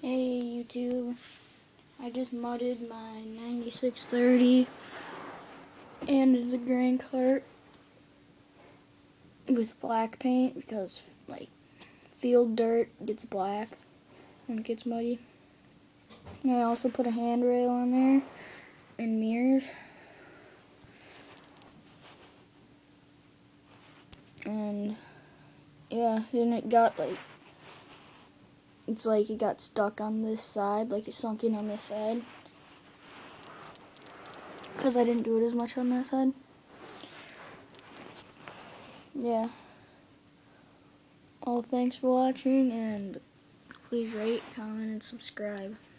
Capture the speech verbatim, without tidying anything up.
Hey YouTube, I just mudded my ninety-six thirty and it's a Graincart with black paint because like field dirt gets black and it gets muddy. And I also put a handrail on there and mirrors. And yeah, then it got like, it's like it got stuck on this side, like it sunk in on this side. Because I didn't do it as much on that side. Yeah. Well, thanks for watching, and please rate, comment, and subscribe.